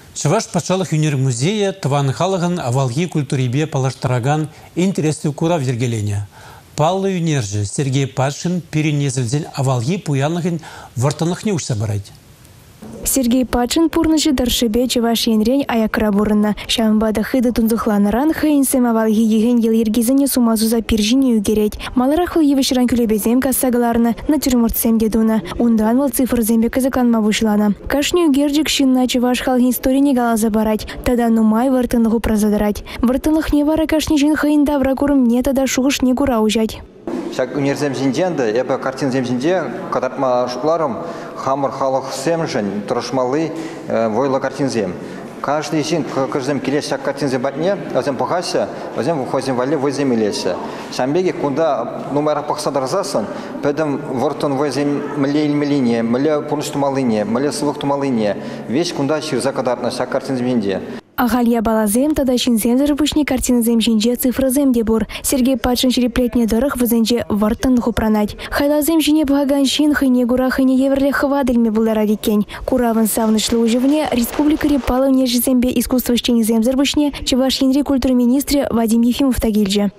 Чуваш патшалық юнер музея Тван халығын авалги культурибе палаштараган интересу кура вергелене. Паллы юнержі Сергей Патшин перенезілден авалги пуянлығын вартанлық не ұшса барайды. Сергей Патшин пурныши даршебе чеваш енрень аякра бурынна. Шамбада хыды тунзухланыран хыйнсем авалги еген ел ергезіне сумазуза пиржине үгереть. Маларахыл евешран күлебезем кассагаларны натюрмортсем дедуна. Ундан вал цифр зембе казакланма вышлана. Кашни үгерджик шинна чеваш халгин истории не галаза барать. Тада нумай вартынлығу празадарать. Вартынлық не вара кашни жин хыйнда врагурым не тада шуғыш не гура ужать. Шак университет земзинде, я по картин земзинде, когда мы шукларом хамар халах семжен, трошмалы войла картин зем. Каждый день, каждый келес шак картин зембатне, азем пахася, азем выходим вале возем леса. Шамбеги куда номера пахсадарзасан, поэтому вортон возем мле мле полностью малыне, мле слух тумалыне, весь куда через кадарна шак картин земзинде. Агалия балазем тада шинзем зарбышни картины земжинже цифрозем дебур. Сергей Патшин череплетне дырых вызенже вартын хупранать. Хайлазем жине бхаган шин хыне гура хыне еверле хвадельме буларади кень. Куравын савнышлы ужевне республика репалы нежизембе искусство щенизем зарбышне чеваш янри культуры министре Вадим Ефимов тагильже.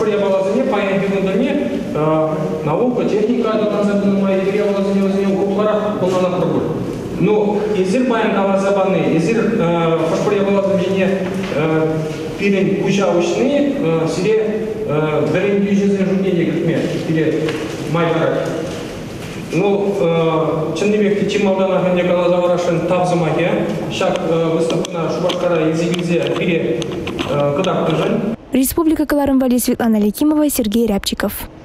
Наука, техника, но изир баян кавазабаны, изир пашпория балазамжине пирен кучаушны, сире берен дюжезен жуднение китме, сире майбарак. Ну, чендебекти чималдана ханья калазаварашын табзымаге, шак выставкана шубашкара изигилзе пире кадак тыжын. Республика Каларымвали, Светлана Лекимова, Сергей Рябчиков.